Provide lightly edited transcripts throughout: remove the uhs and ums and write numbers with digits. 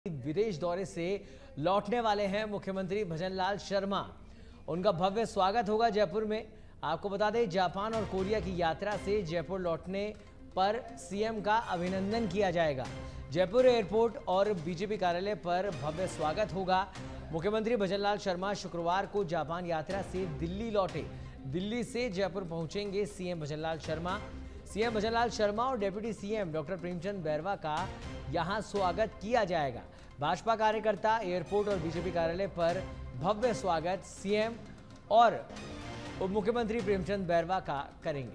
विदेश दौरे से लौटने वाले हैं मुख्यमंत्री भजनलाल शर्मा। उनका भव्य स्वागत होगा जयपुर में। आपको बता दें, जापान और कोरिया की यात्रा से जयपुर लौटने पर सीएम का अभिनंदन किया जाएगा। जयपुर एयरपोर्ट और बीजेपी कार्यालय पर भव्य स्वागत होगा। मुख्यमंत्री भजनलाल शर्मा शुक्रवार को जापान यात्रा से दिल्ली लौटे। दिल्ली से जयपुर पहुंचेंगे सीएम भजनलाल शर्मा। सीएम भजनलाल शर्मा और deputy CM doctor Premchand Bairwa का यहां स्वागत किया जाएगा। भाजपा कार्यकर्ता एयरपोर्ट और बीजेपी कार्यालय पर भव्य स्वागत सीएम और उप मुख्यमंत्री प्रेमचंद बैरवा का करेंगे।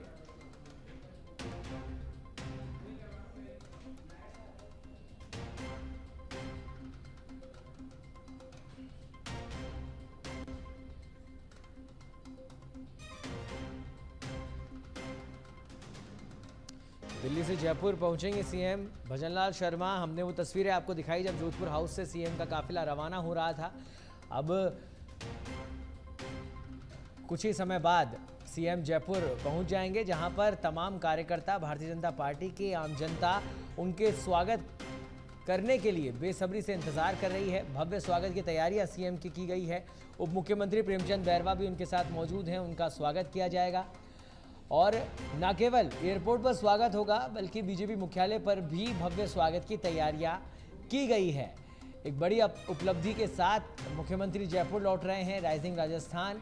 दिल्ली से जयपुर पहुंचेंगे सीएम भजनलाल शर्मा। हमने वो तस्वीरें आपको दिखाई जब जोधपुर हाउस से सीएम का काफिला रवाना हो रहा था। अब कुछ ही समय बाद सीएम जयपुर पहुंच जाएंगे, जहां पर तमाम कार्यकर्ता, भारतीय जनता पार्टी की आम जनता उनके स्वागत करने के लिए बेसब्री से इंतजार कर रही है। भव्य स्वागत की तैयारियां सीएम की गई है। उप मुख्यमंत्री प्रेमचंद बैरवा भी उनके साथ मौजूद हैं, उनका स्वागत किया जाएगा। और न केवल एयरपोर्ट पर स्वागत होगा, बल्कि बीजेपी मुख्यालय पर भी भव्य स्वागत की तैयारियां की गई है। एक बड़ी उपलब्धि के साथ मुख्यमंत्री जयपुर लौट रहे हैं। राइजिंग राजस्थान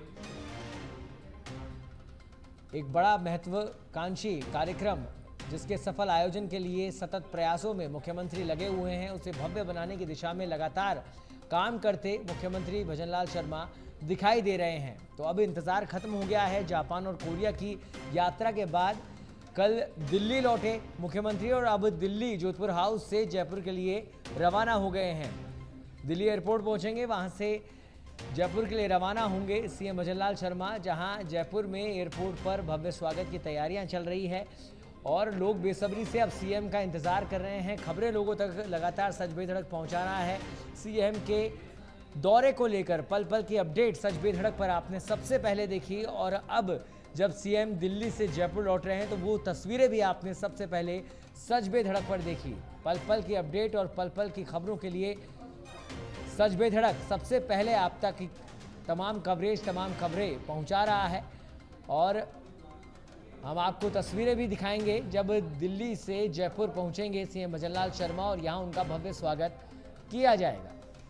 एक बड़ा महत्वाकांक्षी कार्यक्रम, जिसके सफल आयोजन के लिए सतत प्रयासों में मुख्यमंत्री लगे हुए हैं, उसे भव्य बनाने की दिशा में लगातार काम करते मुख्यमंत्री भजनलाल शर्मा दिखाई दे रहे हैं। तो अब इंतजार खत्म हो गया है। जापान और कोरिया की यात्रा के बाद कल दिल्ली लौटे मुख्यमंत्री और अब दिल्ली जोधपुर हाउस से जयपुर के लिए रवाना हो गए हैं। दिल्ली एयरपोर्ट पहुंचेंगे, वहां से जयपुर के लिए रवाना होंगे सीएम भजनलाल शर्मा, जहां जयपुर में एयरपोर्ट पर भव्य स्वागत की तैयारियां चल रही है और लोग बेसब्री से अब सीएम का इंतजार कर रहे हैं। खबरें लोगों तक लगातार सच बेधड़क पहुंचा रहा है। सीएम के दौरे को लेकर पल पल की अपडेट सच बेधड़क पर आपने सबसे पहले देखी, और अब जब सीएम दिल्ली से जयपुर लौट रहे हैं तो वो तस्वीरें भी आपने सबसे पहले सच बेधड़क पर देखी। पल पल की अपडेट और पल पल की खबरों के लिए सच बेधड़क सबसे पहले आप तक की तमाम कवरेज, तमाम खबरें पहुंचा रहा है। और हम आपको तस्वीरें भी दिखाएंगे जब दिल्ली से जयपुर पहुंचेंगे सीएम भजनलाल शर्मा और यहां उनका भव्य स्वागत किया जाएगा।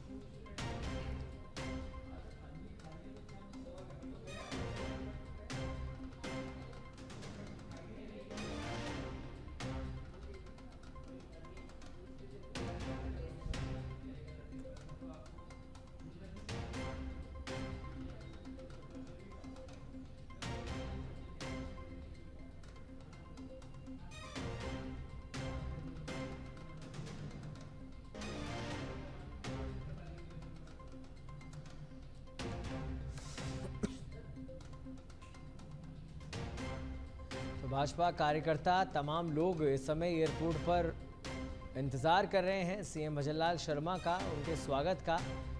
भाजपा कार्यकर्ता, तमाम लोग इस समय एयरपोर्ट पर इंतजार कर रहे हैं सीएम भजनलाल शर्मा का, उनके स्वागत का।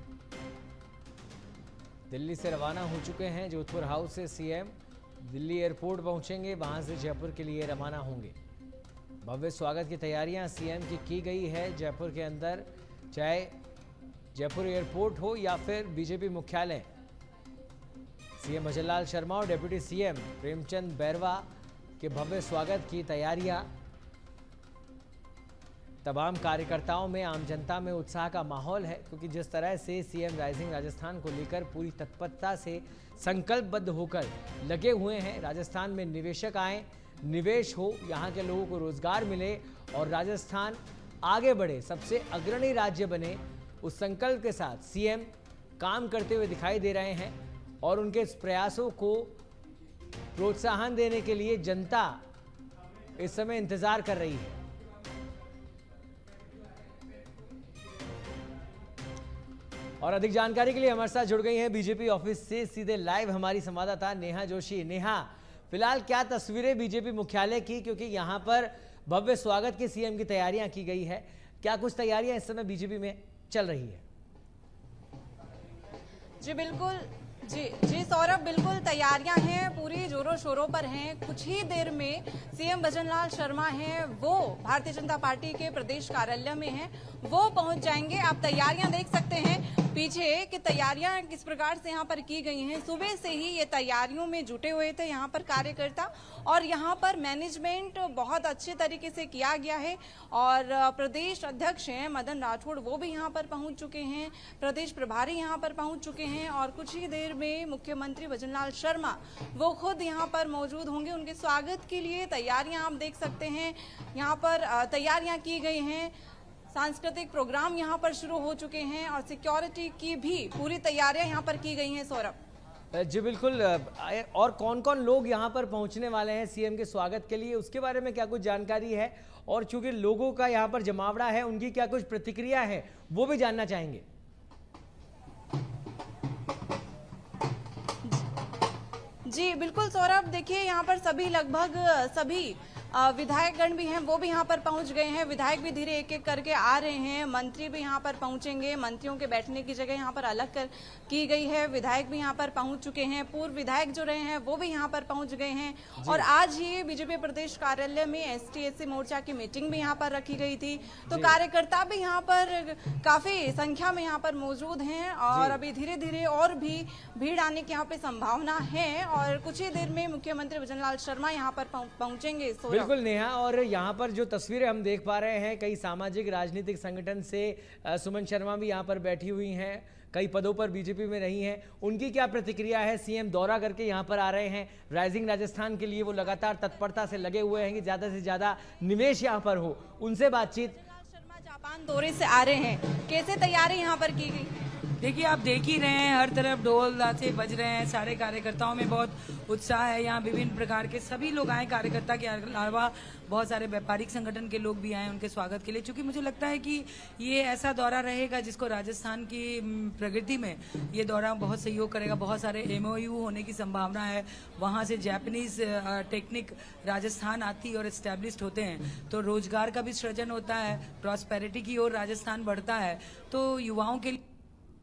दिल्ली से रवाना हो चुके हैं जोधपुर हाउस से सीएम। दिल्ली एयरपोर्ट पहुंचेंगे, वहां से जयपुर के लिए रवाना होंगे। भव्य स्वागत की तैयारियां सीएम की गई है जयपुर के अंदर, चाहे जयपुर एयरपोर्ट हो या फिर बीजेपी मुख्यालय। सीएम भजनलाल शर्मा और डिप्टी सीएम प्रेमचंद बैरवा के भव्य स्वागत की तैयारियां, तमाम कार्यकर्ताओं में, आम जनता में उत्साह का माहौल है, क्योंकि जिस तरह से सीएम राइजिंग राजस्थान को लेकर पूरी तत्परता से संकल्पबद्ध होकर लगे हुए हैं। राजस्थान में निवेशक आए, निवेश हो, यहाँ के लोगों को रोजगार मिले और राजस्थान आगे बढ़े, सबसे अग्रणी राज्य बने, उस संकल्प के साथ सीएम काम करते हुए दिखाई दे रहे हैं। और उनके इस प्रयासों को प्रोत्साहन देने के लिए जनता इस समय इंतजार कर रही है। और अधिक जानकारी के लिए हमारे साथ जुड़ गई हैं बीजेपी ऑफिस से सीधे लाइव हमारी संवाददाता नेहा जोशी। नेहा, फिलहाल क्या तस्वीरें बीजेपी मुख्यालय की, क्योंकि यहां पर भव्य स्वागत के सीएम की तैयारियां की गई है, क्या कुछ तैयारियां इस समय बीजेपी में चल रही है? जी बिल्कुल, जी सौरभ, बिल्कुल तैयारियां हैं, पूरी जोरों शोरों पर हैं। कुछ ही देर में सीएम भजनलाल शर्मा हैं, वो भारतीय जनता पार्टी के प्रदेश कार्यालय में हैं, वो पहुंच जाएंगे। आप तैयारियां देख सकते हैं पीछे कि तैयारियां किस प्रकार से यहाँ पर की गई हैं। सुबह से ही ये तैयारियों में जुटे हुए थे यहाँ पर कार्यकर्ता, और यहाँ पर मैनेजमेंट बहुत अच्छे तरीके से किया गया है। और प्रदेश अध्यक्ष हैं मदन राठौड़, वो भी यहाँ पर पहुंच चुके हैं, प्रदेश प्रभारी यहाँ पर पहुंच चुके हैं, और कुछ ही देर में मुख्यमंत्री भजनलाल शर्मा वो खुद यहाँ पर मौजूद होंगे। उनके स्वागत के लिए तैयारियां आप देख सकते हैं, यहाँ पर तैयारियां की गई हैं। सांस्कृतिक प्रोग्राम यहाँ पर शुरू हो चुके हैं और सिक्योरिटी की भी पूरी तैयारियां यहाँ पर की गई हैं। सौरभ जी बिल्कुल, और कौन कौन लोग यहाँ पर पहुँचने वाले हैं सीएम के स्वागत के लिए, उसके बारे में क्या कुछ जानकारी है? और चूंकि लोगों का यहाँ पर जमावड़ा है, उनकी क्या कुछ प्रतिक्रिया है, वो भी जानना चाहेंगे। जी बिल्कुल सौरभ, देखिए यहाँ पर लगभग सभी विधायकगण भी हैं, वो भी यहाँ पर पहुंच गए हैं। विधायक भी धीरे एक एक करके आ रहे हैं, मंत्री भी यहाँ पर पहुंचेंगे। मंत्रियों के बैठने की जगह यहाँ पर अलग की गई है। विधायक भी यहाँ पर पहुंच चुके हैं, पूर्व विधायक जो रहे हैं वो भी यहाँ पर पहुंच गए हैं। और आज ही बीजेपी प्रदेश कार्यालय में ST/SC मोर्चा की मीटिंग भी यहाँ पर रखी गई थी, तो कार्यकर्ता भी यहाँ पर काफी संख्या में यहाँ पर मौजूद हैं, और अभी धीरे धीरे और भी भीड़ आने की यहाँ पे संभावना है। और कुछ ही देर में मुख्यमंत्री भजनलाल शर्मा यहाँ पर पहुंचेंगे। बिल्कुल नेहा, और यहाँ पर जो तस्वीरें हम देख पा रहे हैं, कई सामाजिक राजनीतिक संगठन से सुमन शर्मा भी यहाँ पर बैठी हुई हैं, कई पदों पर बीजेपी में रही हैं। उनकी क्या प्रतिक्रिया है? सीएम दौरा करके यहाँ पर आ रहे हैं, राइजिंग राजस्थान के लिए वो लगातार तत्परता से लगे हुए हैं कि ज्यादा से ज्यादा निवेश यहाँ पर हो। उनसे बातचीत। शर्मा जापान दौरे से आ रहे हैं, कैसे तैयारी यहाँ पर की गई? देखिए, आप देख ही रहे हैं, हर तरफ ढोल से बज रहे हैं, सारे कार्यकर्ताओं में बहुत उत्साह है। यहाँ विभिन्न प्रकार के सभी लोग आए, कार्यकर्ता के अलावा बहुत सारे व्यापारिक संगठन के लोग भी आए उनके स्वागत के लिए। क्योंकि मुझे लगता है कि ये ऐसा दौरा रहेगा जिसको राजस्थान की प्रगति में ये दौरा बहुत सहयोग करेगा। बहुत सारे MOU होने की संभावना है, वहाँ से जापानीज टेक्निक राजस्थान आती और एस्टेब्लिश्ड होते हैं, तो रोजगार का भी सृजन होता है, प्रॉस्पेरिटी की ओर राजस्थान बढ़ता है। तो युवाओं के लिए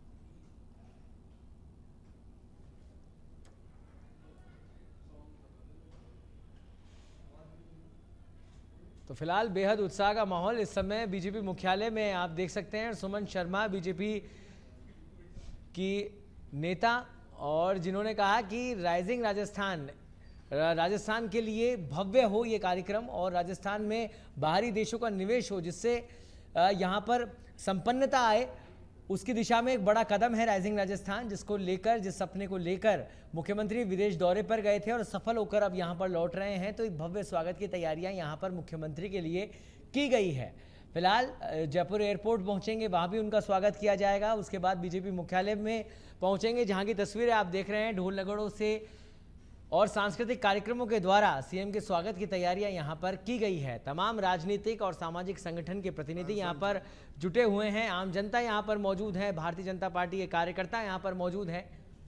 तो फिलहाल बेहद उत्साह का माहौल इस समय बीजेपी मुख्यालय में आप देख सकते हैं। सुमन शर्मा बीजेपी की नेता, और जिन्होंने कहा कि राइजिंग राजस्थान के लिए भव्य हो ये कार्यक्रम, और राजस्थान में बाहरी देशों का निवेश हो, जिससे यहाँ पर संपन्नता आए, उसकी दिशा में एक बड़ा कदम है राइजिंग राजस्थान, जिस सपने को लेकर मुख्यमंत्री विदेश दौरे पर गए थे और सफल होकर अब यहाँ पर लौट रहे हैं। तो एक भव्य स्वागत की तैयारियां यहाँ पर मुख्यमंत्री के लिए की गई है। फिलहाल जयपुर एयरपोर्ट पहुंचेंगे, वहां भी उनका स्वागत किया जाएगा। उसके बाद बीजेपी मुख्यालय में पहुंचेंगे, जहां की तस्वीरें आप देख रहे हैं। ढोल नगाड़ों से और सांस्कृतिक कार्यक्रमों के द्वारा सीएम के स्वागत की तैयारियां यहां पर की गई है। तमाम राजनीतिक और सामाजिक संगठन के प्रतिनिधि यहां पर जुटे हुए हैं, आम जनता यहां पर मौजूद है, भारतीय जनता पार्टी के कार्यकर्ता यहां पर मौजूद हैं।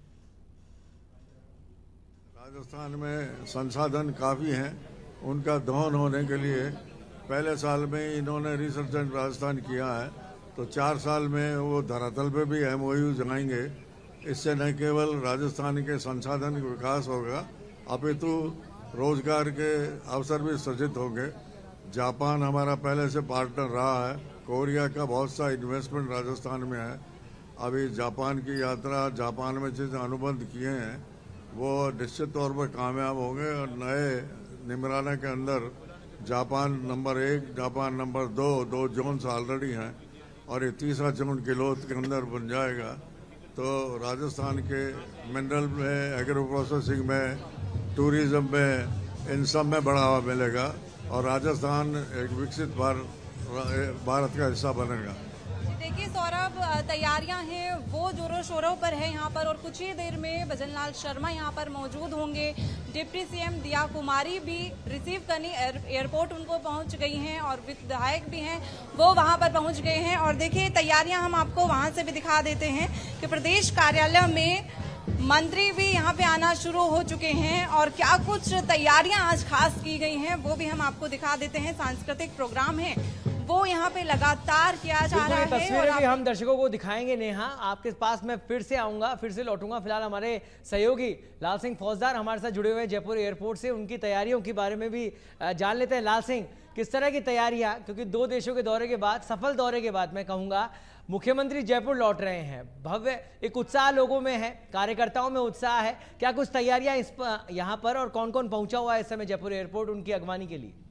राजस्थान में संसाधन काफ़ी हैं, उनका दोहन होने के लिए पहले साल में इन्होंने रिसर्जेंट राजस्थान किया है, तो 4 साल में वो धरातल पे भी MOU जमाएंगे। इससे न केवल राजस्थान के संसाधन का विकास होगा, अपितु रोजगार के अवसर भी सृजित होंगे। जापान हमारा पहले से पार्टनर रहा है, कोरिया का बहुत सा इन्वेस्टमेंट राजस्थान में है। अभी जापान की यात्रा, जापान में जिस अनुबंध किए हैं वो निश्चित तौर पर कामयाब होंगे, और नए निमराना के अंदर Japan number 1, Japan number 2 zones already हैं, और ये 3रा जोन किलोथ के अंदर बन जाएगा। तो राजस्थान के मिनरल में, एग्रो प्रोसेसिंग में, टूरिज्म में, इन सब में बढ़ावा मिलेगा, और राजस्थान एक विकसित भारत का हिस्सा बनेगा। देखिए सौरभ, तैयारियां हैं वो जोरों शोरों पर है यहाँ पर, और कुछ ही देर में भजनलाल शर्मा यहाँ पर मौजूद होंगे। डिप्टी CM दिया कुमारी भी रिसीव करने एयरपोर्ट उनको पहुँच गई हैं, और विधायक भी हैं वो वहाँ पर पहुँच गए हैं। और देखिए तैयारियां हम आपको वहाँ से भी दिखा देते हैं कि प्रदेश कार्यालय में मंत्री भी यहाँ पे आना शुरू हो चुके हैं, और क्या कुछ तैयारियां आज खास की गई हैं वो भी हम आपको दिखा देते हैं। सांस्कृतिक प्रोग्राम है वो यहाँ पे लगातार किया जा रहा है। तस्वीरें भी हम दर्शकों को दिखाएंगे। नेहा, आपके पास मैं फिर से आऊंगा, फिर से लौटूंगा। फिलहाल हमारे सहयोगी लाल सिंह फौजदार हमारे साथ जुड़े हुए हैं जयपुर एयरपोर्ट से, उनकी तैयारियों के बारे में भी जान लेते हैं। लाल सिंह, किस तरह की तैयारियां, क्योंकि 2 देशों के दौरे के बाद, सफल दौरे के बाद मैं कहूंगा, मुख्यमंत्री जयपुर लौट रहे हैं। भव्य एक उत्साह लोगों में है, कार्यकर्ताओं में उत्साह है। क्या कुछ तैयारियां यहाँ पर, और कौन कौन पहुंचा हुआ है इस समय जयपुर एयरपोर्ट उनकी अगवानी के लिए?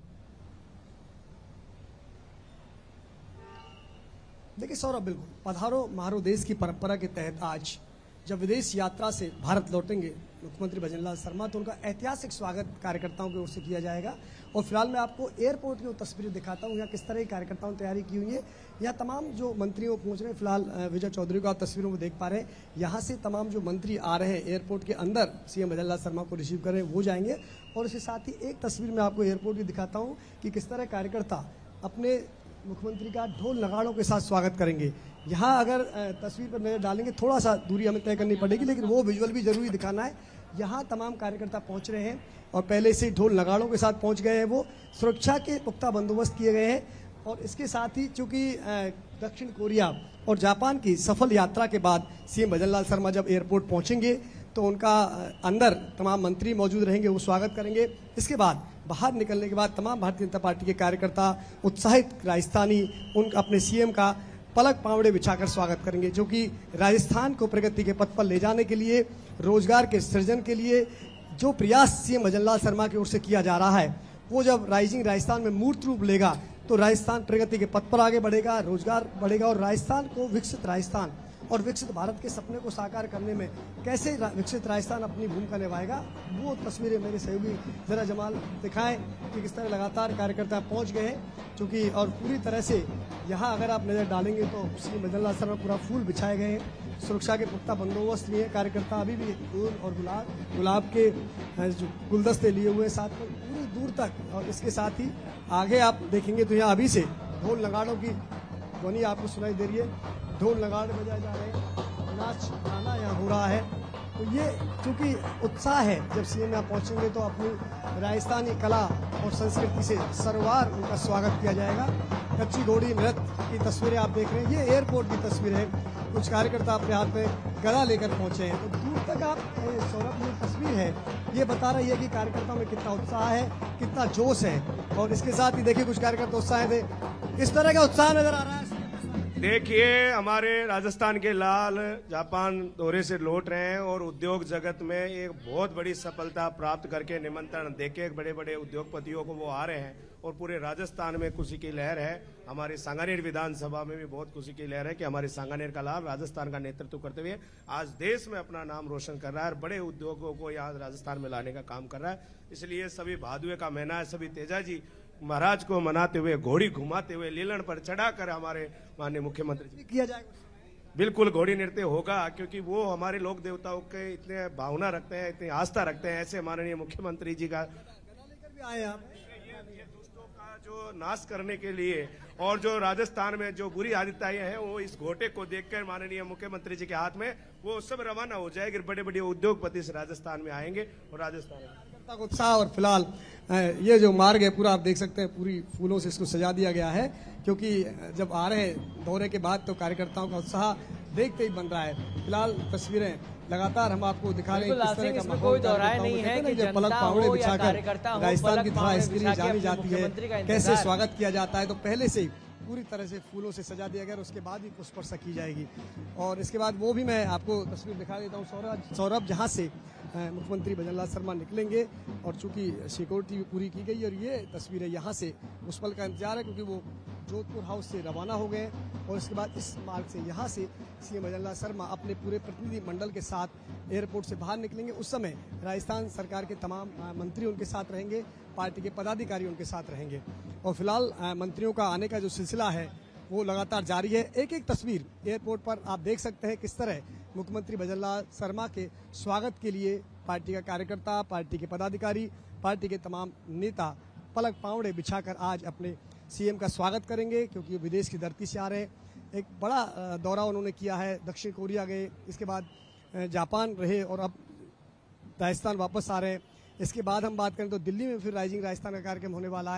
देखिए सौरभ, बिल्कुल पधारो महारो देश की परंपरा के तहत आज जब विदेश यात्रा से भारत लौटेंगे मुख्यमंत्री भजनलाल शर्मा, तो उनका ऐतिहासिक स्वागत कार्यकर्ताओं की ओर से किया जाएगा। और फिलहाल मैं आपको एयरपोर्ट की वो तस्वीरें दिखाता हूँ, यहाँ किस तरह की कार्यकर्ताओं ने तैयारी की हुई है। यहाँ तमाम जो मंत्री वो पहुँच रहे हैं। फिलहाल विजय चौधरी को आप तस्वीरों में देख पा रहे हैं। यहाँ से तमाम जो मंत्री आ रहे हैं एयरपोर्ट के अंदर सीएम भजनलाल शर्मा को रिसीव कर रहे हैं, वो जाएंगे। और इसके साथ ही एक तस्वीर में आपको एयरपोर्ट की दिखाता हूँ कि किस तरह कार्यकर्ता अपने मुख्यमंत्री का ढोल नगाड़ों के साथ स्वागत करेंगे। यहाँ अगर तस्वीर पर नजर डालेंगे, थोड़ा सा दूरी हमें तय करनी पड़ेगी, लेकिन वो विजुअल भी जरूरी दिखाना है। यहाँ तमाम कार्यकर्ता पहुँच रहे हैं और पहले से ढोल नगाड़ों के साथ पहुँच गए हैं। वो सुरक्षा के पुख्ता बंदोबस्त किए गए हैं। और इसके साथ ही चूंकि दक्षिण कोरिया और जापान की सफल यात्रा के बाद सीएम भजनलाल शर्मा जब एयरपोर्ट पहुँचेंगे तो उनका अंदर तमाम मंत्री मौजूद रहेंगे, वो स्वागत करेंगे। इसके बाद बाहर निकलने के बाद तमाम भारतीय जनता पार्टी के कार्यकर्ता, उत्साहित राजस्थानी, उन अपने सीएम का पलक पावड़े बिछाकर स्वागत करेंगे, जो कि राजस्थान को प्रगति के पथ पर ले जाने के लिए, रोजगार के सृजन के लिए जो प्रयास सीएम भजनलाल शर्मा की ओर से किया जा रहा है, वो जब राइजिंग राजस्थान में मूर्त रूप लेगा तो राजस्थान प्रगति के पथ पर आगे बढ़ेगा, रोजगार बढ़ेगा और राजस्थान को विकसित राजस्थान और विकसित भारत के सपने को साकार करने में कैसे विकसित राजस्थान अपनी भूमिका निभाएगा, वो तस्वीरें मेरे सहयोगी जरा जमाल दिखाएं कि किस तरह लगातार कार्यकर्ता पहुंच गए हैं। चूँकि और पूरी तरह से यहाँ अगर आप नज़र डालेंगे तो श्री भजनलाल शर्मा पूरा फूल बिछाए गए हैं, सुरक्षा के पुख्ता बंदोबस्त लिए कार्यकर्ता अभी भी फूल और गुलाब के जो गुलदस्ते लिए हुए साथ में पूरी दूर तक। और इसके साथ ही आगे आप देखेंगे तो यहाँ अभी से ढोल नगाड़ों की ध्वनि आपको सुनाई दे रही है, ढोल नगाड़े बजाए जा रहे हैं, नाच गाना यहाँ हो रहा है। तो ये चूंकि उत्साह है, जब सीएम यहाँ पहुंचेंगे तो अपनी राजस्थानी कला और संस्कृति से सरवार उनका स्वागत किया जाएगा। कच्ची घोड़ी नृत्य की तस्वीरें आप देख रहे हैं, ये एयरपोर्ट की तस्वीर है। कुछ कार्यकर्ता अपने हाथ में गदा लेकर पहुंचे हैं। तो दूर तक आप सौरभ, ये तस्वीर है, ये बता रही है कि कार्यकर्ताओं में कितना उत्साह है, कितना जोश है। और इसके साथ ही देखिए कुछ कार्यकर्ता उत्साह थे, इस तरह का उत्साह नजर आ रहा है। देखिए, हमारे राजस्थान के लाल जापान दौरे से लौट रहे हैं और उद्योग जगत में एक बहुत बड़ी सफलता प्राप्त करके निमंत्रण देके बड़े बड़े उद्योगपतियों को वो आ रहे हैं और पूरे राजस्थान में खुशी की लहर है। हमारे सांगानेर विधानसभा में भी बहुत खुशी की लहर है कि हमारे सांगानेर का लाल राजस्थान का नेतृत्व करते हुए आज देश में अपना नाम रोशन कर रहा है और बड़े उद्योगों को यहाँ राजस्थान में लाने का काम कर रहा है। इसलिए सभी भादुए का महीना है, सभी तेजाजी महाराज को मनाते हुए, घोड़ी घुमाते हुए, लीलन पर चढ़ाकर हमारे माननीय मुख्यमंत्री जी किया जाएगा। बिल्कुल घोड़ी नृत्य होगा, क्योंकि वो हमारे लोक देवताओं के इतने भावना रखते हैं, इतनी आस्था रखते हैं। ऐसे माननीय मुख्यमंत्री जी का लेकर भी आए आप, ये दुष्टों का जो नाश करने के लिए और जो राजस्थान में जो बुरी आदित्याएं हैं, वो इस घोटे को देखकर माननीय मुख्यमंत्री जी के हाथ में वो सब रवाना हो जाएगी। बड़े बड़े उद्योगपति से राजस्थान में आएंगे और राजस्थान उत्साह। और फिलहाल ये जो मार्ग है पूरा आप देख सकते हैं, पूरी फूलों से इसको सजा दिया गया है, क्योंकि जब आ रहे हैं दौरे के बाद तो कार्यकर्ताओं का उत्साह देखते ही बन रहा है। फिलहाल तस्वीरें लगातार हम आपको दिखा रहे हैं, किस तरह का माहौल कोई दोहराए नहीं है कि जब पलक पावड़े बिछाकर राजस्थान की तरह स्क्रीन जानी जाती है, कैसे स्वागत किया जाता है। तो पहले से ही पूरी तरह से फूलों से सजा दिया गया, उसके बाद ही पुष्प वर्षा की जाएगी। और इसके बाद वो भी मैं आपको तस्वीर दिखा देता हूँ सौरभ, जहाँ से मुख्यमंत्री भजनलाल शर्मा निकलेंगे और चूंकि सिक्योरिटी भी पूरी की गई और ये तस्वीर है, यहाँ से उस पल का इंतजार है, क्योंकि वो जोधपुर हाउस से रवाना हो गए और इसके बाद इस मार्ग से यहाँ से सीएम भजनलाल शर्मा अपने पूरे प्रतिनिधि मंडल के साथ एयरपोर्ट से बाहर निकलेंगे। उस समय राजस्थान सरकार के तमाम मंत्री उनके साथ रहेंगे, पार्टी के पदाधिकारी उनके साथ रहेंगे। और फिलहाल मंत्रियों का आने का जो सिलसिला है वो लगातार जारी है। एक एक तस्वीर एयरपोर्ट पर आप देख सकते हैं किस तरह मुख्यमंत्री भजनलाल शर्मा के स्वागत के लिए पार्टी का कार्यकर्ता, पार्टी के पदाधिकारी, पार्टी के तमाम नेता पलक पावड़े बिछाकर आज अपने सीएम का स्वागत करेंगे, क्योंकि विदेश की धरती से आ रहे हैं। एक बड़ा दौरा उन्होंने किया है, दक्षिण कोरिया गए, इसके बाद जापान रहे और अब राजस्थान वापस आ रहे हैं। इसके बाद हम बात करें तो दिल्ली में फिर राइजिंग राजस्थान का कार्यक्रम होने वाला है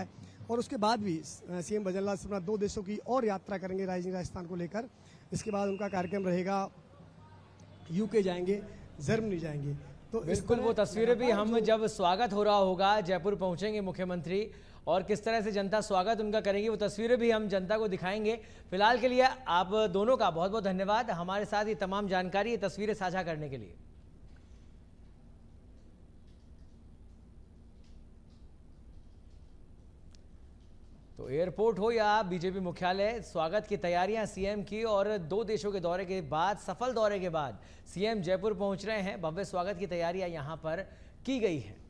और उसके बाद भी सीएम भजनलाल शर्मा 2 देशों की और यात्रा करेंगे राइजिंग राजस्थान को लेकर। इसके बाद उनका कार्यक्रम रहेगा, यूके जाएंगे, जर्मनी जाएंगे। तो बिल्कुल वो तस्वीरें भी हम जब स्वागत हो रहा होगा, जयपुर पहुंचेंगे मुख्यमंत्री और किस तरह से जनता स्वागत उनका करेंगी, वो तस्वीरें भी हम जनता को दिखाएंगे। फिलहाल के लिए आप दोनों का बहुत बहुत धन्यवाद हमारे साथ ये तमाम जानकारी, ये तस्वीरें साझा करने के लिए। तो एयरपोर्ट हो या बीजेपी मुख्यालय, स्वागत की तैयारियां सीएम की, और 2 देशों के दौरे के बाद, सफल दौरे के बाद सीएम जयपुर पहुंच रहे हैं। भव्य स्वागत की तैयारियां यहां पर की गई है।